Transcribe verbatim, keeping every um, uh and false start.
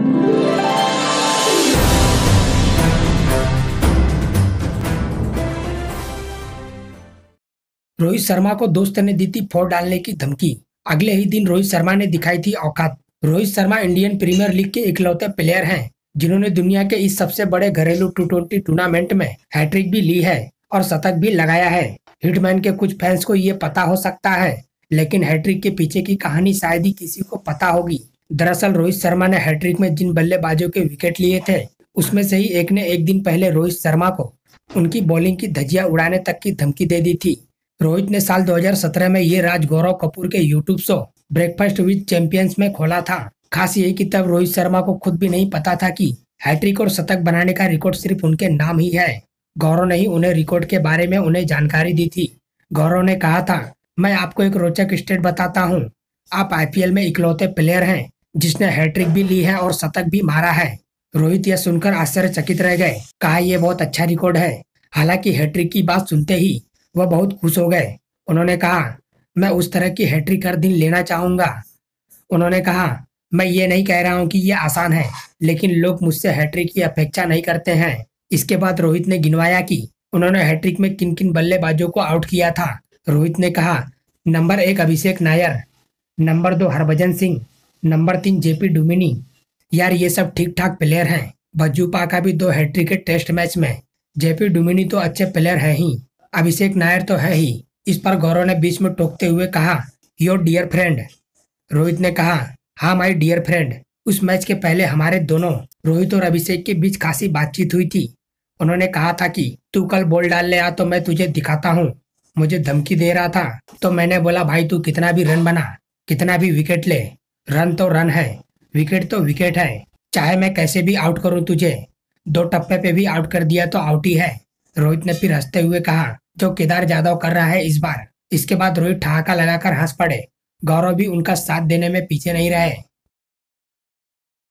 रोहित शर्मा को दोस्त ने दी थी फोड़ डालने की धमकी। अगले ही दिन रोहित शर्मा ने दिखाई थी औकात। Rohit Sharma Indian Premier League के इकलौते प्लेयर हैं जिन्होंने दुनिया के इस सबसे बड़े घरेलू टी ट्वेंटी टूर्नामेंट में हैट्रिक भी ली है और शतक भी लगाया है। हिटमैन के कुछ फैंस को ये पता हो सकता है, लेकिन हैट्रिक के पीछे की कहानी शायद ही किसी को पता होगी। दरअसल रोहित शर्मा ने हैट्रिक में जिन बल्लेबाजों के विकेट लिए थे, उसमें से ही एक ने एक दिन पहले रोहित शर्मा को उनकी बॉलिंग की धज्जियां उड़ाने तक की धमकी दे दी थी। रोहित ने साल दो हज़ार सत्रह में ये राज गौरव कपूर के YouTube show breakfast with champions में खोला था। खास यही कि तब रोहित शर्मा को खुद भी नहीं पता था कि हैट्रिक और शतक बनाने का रिकॉर्ड सिर्फ उनके नाम ही है। गौरव ने ही उन्हें रिकॉर्ड के बारे में उन्हें जानकारी दी थी। गौरव ने कहा था, मैं आपको एक रोचक स्टेट बताता हूँ। आप आईपीएल में इकलौते प्लेयर हैं जिसने हैट्रिक भी ली है और शतक भी मारा है। रोहित यह सुनकर आश्चर्यचकित रह गए। कहा, यह बहुत अच्छा रिकॉर्ड है। हालांकि हैट्रिक की बात सुनते ही वह बहुत खुश हो गए। उन्होंने कहा, मैं उस तरह की हैट्रिक हर दिन लेना चाहूंगा। उन्होंने कहा, मैं ये नहीं कह रहा हूँ कि यह आसान है, लेकिन लोग मुझसे हैट्रिक की अपेक्षा नहीं करते हैं। इसके बाद रोहित ने गिनवाया कि उन्होंने हैट्रिक में किन किन बल्लेबाजों को आउट किया था। रोहित ने कहा, नंबर एक अभिषेक नायर, नंबर दो हरभजन सिंह, नंबर तीन जेपी डुमिनी। यार ये सब ठीक ठाक प्लेयर हैं। भज्जू पा का भी दो हैट्रिक के टेस्ट मैच में। जेपी डुमिनी तो अच्छे प्लेयर है ही, अभिषेक नायर तो है ही। इस पर गौरव ने बीच में टोकते हुए कहा, योर डियर फ्रेंड। रोहित ने कहा, हाँ माई डियर फ्रेंड। उस मैच के पहले हमारे दोनों रोहित और अभिषेक के बीच खासी बातचीत हुई थी। उन्होंने कहा था कि तू कल बॉल डालने आ तो मैं तुझे दिखाता हूँ। मुझे धमकी दे रहा था तो मैंने बोला, भाई तू कितना भी रन बना, कितना भी विकेट ले, रन तो रन है, विकेट तो विकेट है। चाहे मैं कैसे भी आउट करूँ तुझे, दो टप्पे पे भी आउट कर दिया तो आउट ही है। रोहित ने फिर हंसते हुए कहा, जो केदार जाधव कर रहा है इस बार। इसके बाद रोहित ठहाका लगाकर हंस पड़े। गौरव भी उनका साथ देने में पीछे नहीं रहे।